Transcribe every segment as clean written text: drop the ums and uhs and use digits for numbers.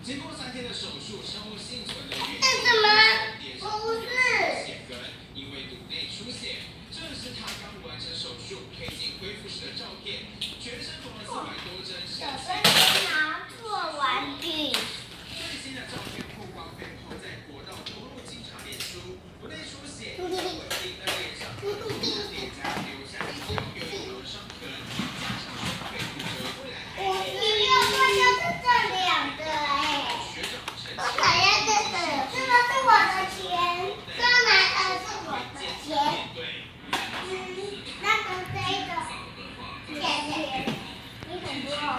经过3天的手术，生物幸存的原因什么？不是。 血根，因为肚内出血。这是他刚完成手术推进恢复时的照片，全身缝了400多针。 小分拿错玩具。 最新的照片曝光被抛在国道东路警察脸书，颅内出血，稳定在脸上，脸颊留下一条又一条的伤痕，加上双腿骨折，未来还我16岁就是这两个我讨厌这个，这个是我的钱，这个拿的是我的钱。那个这个，钱，你很多哦。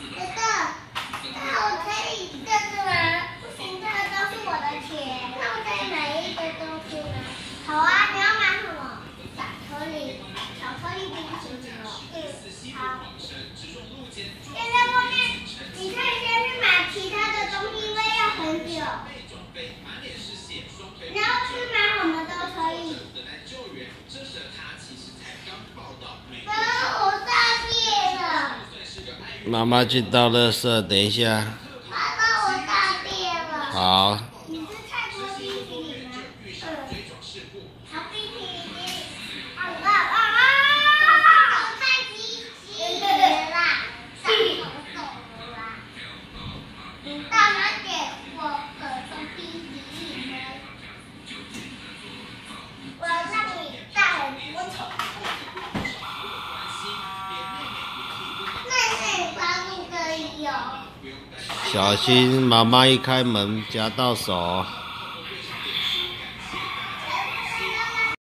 那我可以这个吗？不行，这个都是我的钱。那我可以买一个东西吗？好啊，你要买什么？巧克力冰淇淋哦。好。现在后面你可以先去买其他的东西，因为要很久。你要去买什么都可以。我大便了。 妈妈去倒垃圾，等一下。 爸爸，我大便了。 好。 你是泰国冰淇淋吗？好冰淇淋。好太激情了啦！你大妈给我可送冰淇淋吗？我让你大很多头。那花露可以有。 小心，妈妈一开门夹到手。